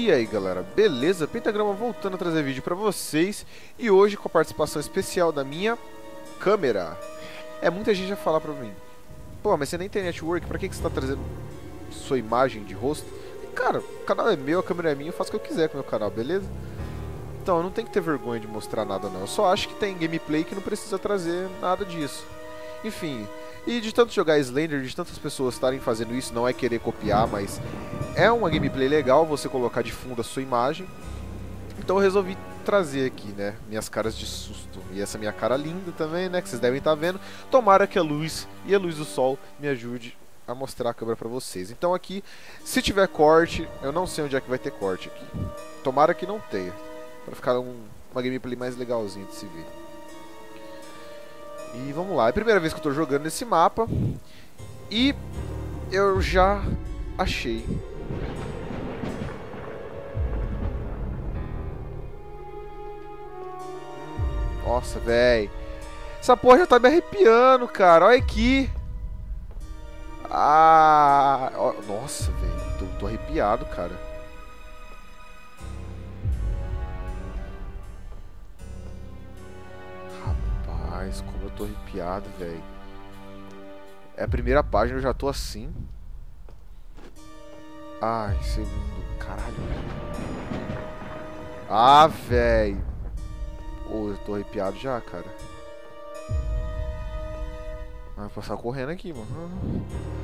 E aí galera, beleza? Pentagrama voltando a trazer vídeo pra vocês. E hoje com a participação especial da minha câmera. Muita gente já fala pra mim: pô, mas você nem tem network, pra que você tá trazendo sua imagem de rosto? Cara, o canal é meu, a câmera é minha, eu faço o que eu quiser com o meu canal, beleza? Então eu não tenho que ter vergonha de mostrar nada não. Eu só acho que tem gameplay que não precisa trazer nada disso. Enfim, e de tanto jogar Slender, de tantas pessoas estarem fazendo isso, não é querer copiar, mas é uma gameplay legal você colocar de fundo a sua imagem. Então eu resolvi trazer aqui, né, minhas caras de susto. E essa minha cara linda também, né, que vocês devem estar vendo. Tomara que a luz e a luz do sol me ajude a mostrar a câmera pra vocês. Então aqui, se tiver corte, eu não sei onde é que vai ter corte aqui. Tomara que não tenha, pra ficar uma gameplay mais legalzinha de se ver. E vamos lá, é a primeira vez que eu tô jogando nesse mapa. E eu já achei. Nossa, velho. Essa porra já tá me arrepiando, cara. Olha aqui. Ah, nossa, velho. Tô arrepiado, cara. Rapaz, como eu tô arrepiado, velho. É a primeira página, eu já tô assim. Ai, segundo. Caralho. Ah, velho. Oh, eu tô arrepiado já, cara. Vai passar correndo aqui, mano.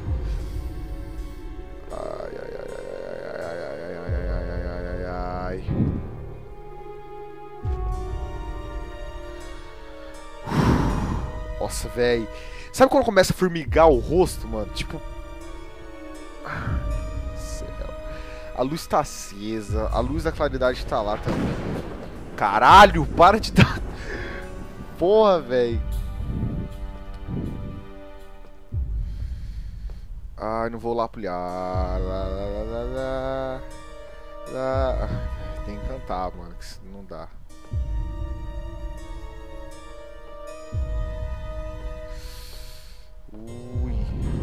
Ai, ai, ai, ai, ai, ai, ai, ai, ai, ai, ai, ai, ai. Nossa, velho. Sabe quando começa a formigar o rosto, mano? Tipo... céu. A luz tá acesa. A luz da claridade tá lá também. Caralho, para de dar... Porra, velho. Ai, não vou lá pulhar. Tem que cantar, mano, que não dá. Ui.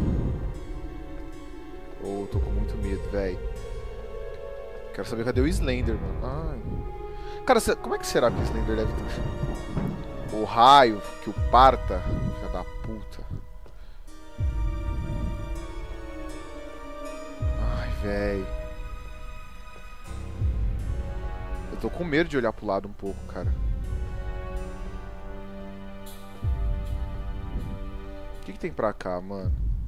Oh, tô com muito medo, velho. Quero saber cadê o Slender, mano. Ai. Cara, como é que será que o Slender deve ter? O raio que o parta, filha da puta. Ai, velho. Eu tô com medo de olhar pro lado um pouco, cara. O que tem pra cá, mano?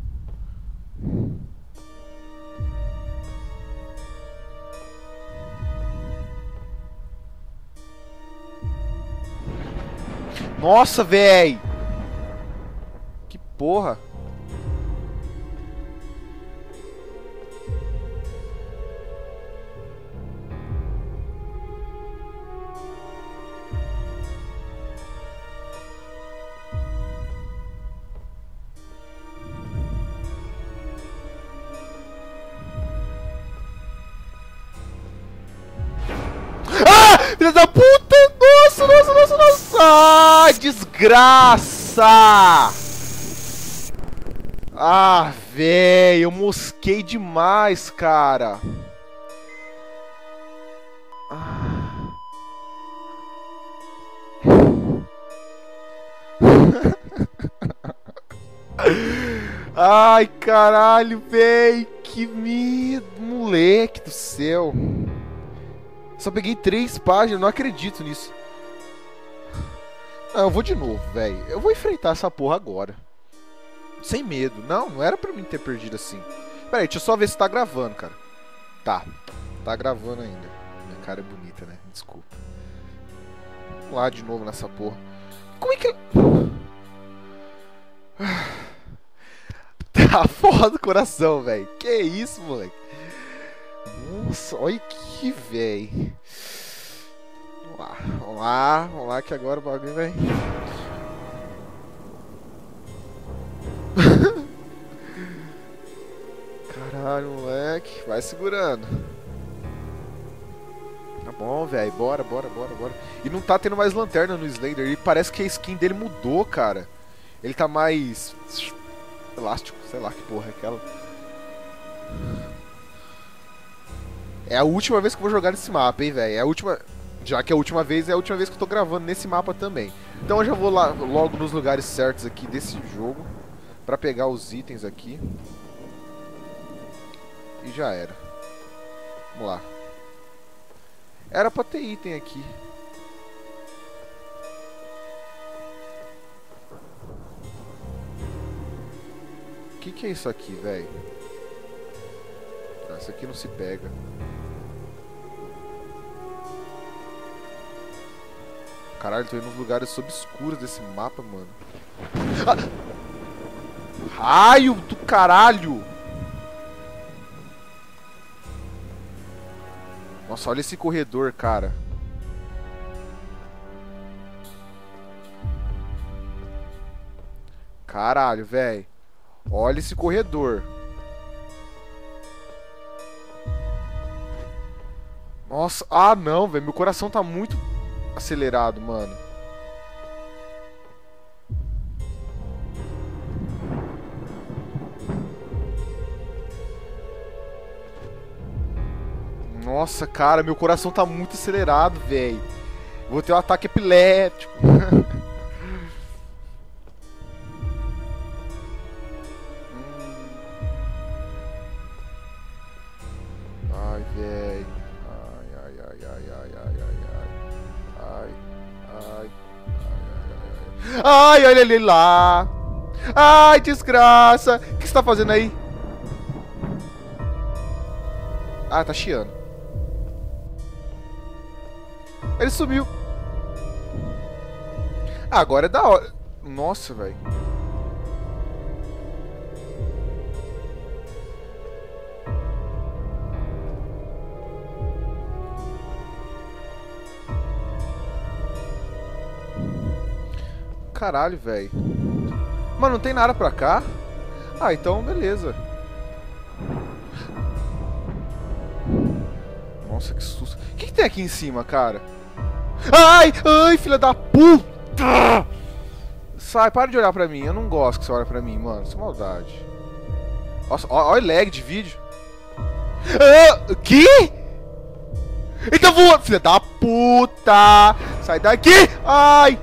Nossa, véi! Que porra! Ah! Filha da puta! Nossa, nossa, nossa, nossa! Ai, desgraça! Ah, velho, eu mosquei demais, cara. Ai, caralho, velho, que medo, moleque do céu. Só peguei 3 páginas, não acredito nisso. Não, eu vou de novo, velho. Eu vou enfrentar essa porra agora. Sem medo. Não, não era pra mim ter perdido assim. Pera aí, deixa eu só ver se tá gravando, cara. Tá gravando ainda. Minha cara é bonita, né? Desculpa. Vamos lá de novo nessa porra. Como é que... Tá foda do coração, velho. Que isso, moleque. Nossa, olha aqui, velho. Vamos lá que agora o bagulho vai... Caralho, moleque. Vai segurando. Tá bom, velho. Bora. E não tá tendo mais lanterna no Slender. E parece que a skin dele mudou, cara. Ele tá mais... elástico. Sei lá que porra é aquela. É a última vez que eu vou jogar nesse mapa, hein, velho. É a última... Já que é a última vez, é a última vez que eu tô gravando nesse mapa também. Então eu já vou lá, logo nos lugares certos aqui desse jogo, pra pegar os itens aqui. E já era. Vamos lá. Era pra ter item aqui. O que é isso aqui, velho? Ah, isso aqui não se pega. Caralho, tô indo nos lugares obscuros desse mapa, mano. Ah! Raio do caralho! Nossa, olha esse corredor, cara. Caralho, velho. Olha esse corredor. Nossa, ah não, velho. Meu coração tá muito acelerado, mano. Nossa, cara, meu coração tá muito acelerado, velho. Vou ter um ataque epilético. Ai, velho. Ai, olha ele lá. Ai, desgraça. O que você tá fazendo aí? Ah, tá chiando. Ele sumiu. Ah, agora é da hora. Nossa, velho. Caralho, velho. Mano, não tem nada pra cá? Ah, então beleza. Nossa, que susto. O que tem aqui em cima, cara? Ai, ai, filha da puta! Sai, para de olhar pra mim. Eu não gosto que você olha pra mim, mano. Isso é maldade. Nossa, olha o lag de vídeo. Ah, que? Então voa, filha da puta! Sai daqui! Ai!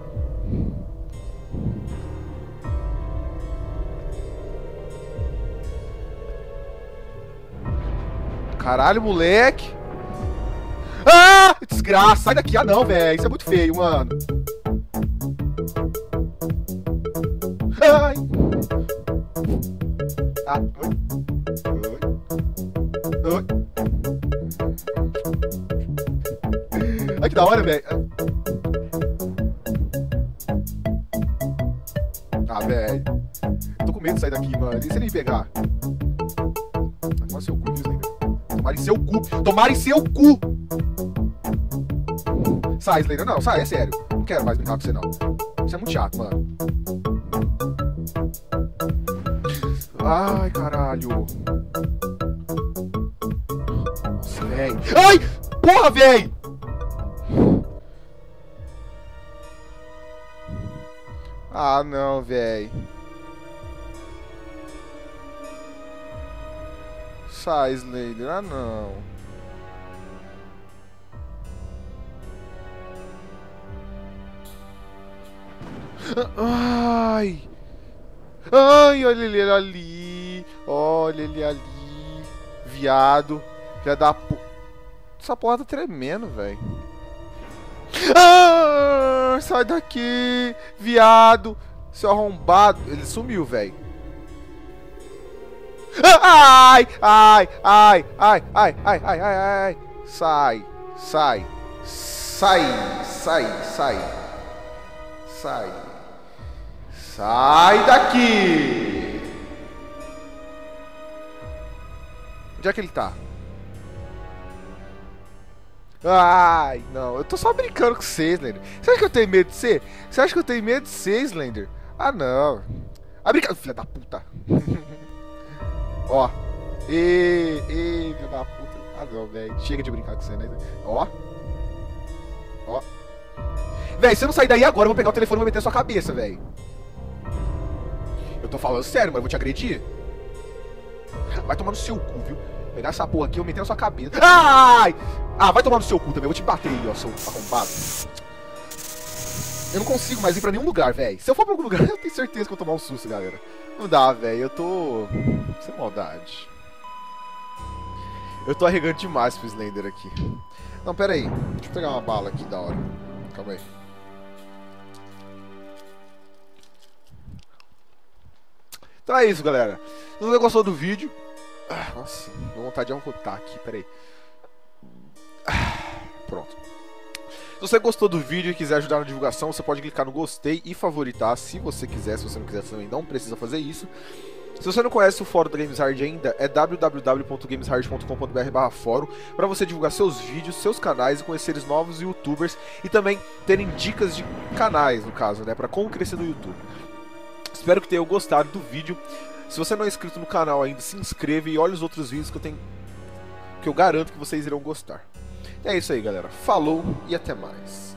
Caralho, moleque! Ah! Desgraça! Sai daqui! Ah, não, velho! Isso é muito feio, mano! Ai! Ah, oi! Oi! Ai, que da hora, velho! Ah, velho! Tô com medo de sair daqui, mano. E se ele me pegar? Tomar seu cu, viu, Tomar em seu cu! Tomar em seu cu! Sai, Slayer. Não, sai, é sério. Não quero mais brincar com você, não. Isso é muito chato, mano. Ai, caralho. Nossa, velho. Ai! Porra, velho! Ah, não, velho. Sai, Slayer. Ah, não. Ai! Ai, olha ele ali. Olha ele ali. Viado. Já dá Essa porra tá tremendo, velho. Ah, sai daqui, viado. Seu arrombado. Ele sumiu, velho. Ai, ai, ai, ai, ai, ai, ai, ai, ai. Sai, sai, sai, sai, sai. Sai. Sai daqui! Onde é que ele tá? Ai, não. Eu tô só brincando com você, Slender. Você acha que eu tenho medo de você? Você acha que eu tenho medo de você, Slender? Ah, não. Ah, brincadeira. Filha da puta. Ó. Filha da puta. Ah, não, velho. Chega de brincar com você, né? Ó. Ó. Véi, se você não sair daí agora, eu vou pegar o telefone e vou meter na sua cabeça, velho. Eu tô falando sério, mas eu vou te agredir. Vai tomar no seu cu, viu? Pegar essa porra aqui, eu meter na sua cabeça. Ai! Ah, vai tomar no seu cu também. Eu vou te bater aí, ó, seu arrombado. Eu não consigo mais ir pra nenhum lugar, velho. Se eu for pra algum lugar, eu tenho certeza que eu vou tomar um susto, galera. Não dá, velho. Eu tô... sem maldade. Eu tô arregando demais pro Slender aqui. Não, pera aí. Deixa eu pegar uma bala aqui da hora. Calma aí. Então é isso, galera. Se você gostou do vídeo... nossa, deu vontade de arrotar aqui, pera aí. Pronto. Se você gostou do vídeo e quiser ajudar na divulgação, você pode clicar no gostei e favoritar, se você quiser. Se você não quiser também, não precisa fazer isso. Se você não conhece o fórum da GamesHard ainda, é www.gameshard.com.br/fórum, para você divulgar seus vídeos, seus canais e conhecer novos youtubers e também terem dicas de canais, no caso, né, para como crescer no YouTube. Espero que tenham gostado do vídeo. Se você não é inscrito no canal ainda, se inscreva e olhe os outros vídeos que eu garanto que vocês irão gostar. É isso aí, galera. Falou e até mais.